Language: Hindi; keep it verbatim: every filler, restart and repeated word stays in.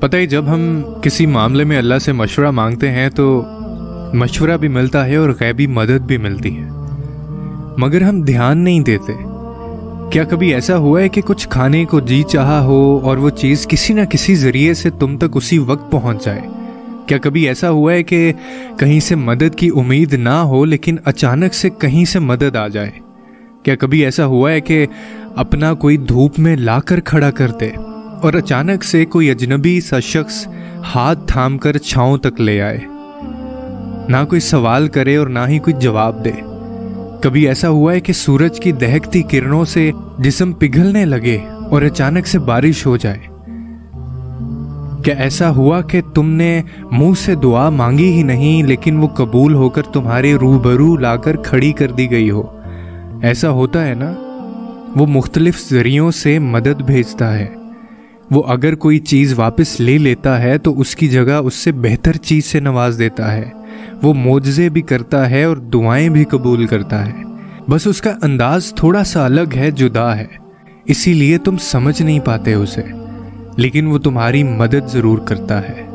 पता है, जब हम किसी मामले में अल्लाह से मशवरा मांगते हैं तो मशवरा भी मिलता है और गैबी मदद भी मिलती है, मगर हम ध्यान नहीं देते। क्या कभी ऐसा हुआ है कि कुछ खाने को जी चाहा हो और वो चीज़ किसी ना किसी जरिए से तुम तक उसी वक्त पहुंच जाए? क्या कभी ऐसा हुआ है कि कहीं से मदद की उम्मीद ना हो लेकिन अचानक से कहीं से मदद आ जाए? क्या कभी ऐसा हुआ है कि अपना कोई धूप में लाकर खड़ा कर दे और अचानक से कोई अजनबी सा शख्स हाथ थाम कर छांव तक ले आए, ना कोई सवाल करे और ना ही कोई जवाब दे? कभी ऐसा हुआ है कि सूरज की दहकती किरणों से जिस्म पिघलने लगे और अचानक से बारिश हो जाए? क्या ऐसा हुआ कि तुमने मुंह से दुआ मांगी ही नहीं लेकिन वो कबूल होकर तुम्हारे रूबरू लाकर खड़ी कर दी गई हो? ऐसा होता है ना, वो मुख्तलिफ जरियों से मदद भेजता है। वो अगर कोई चीज़ वापस ले लेता है तो उसकी जगह उससे बेहतर चीज़ से नवाज देता है। वो मोजज़े भी करता है और दुआएं भी कबूल करता है। बस उसका अंदाज थोड़ा सा अलग है, जुदा है, इसीलिए तुम समझ नहीं पाते उसे, लेकिन वो तुम्हारी मदद ज़रूर करता है।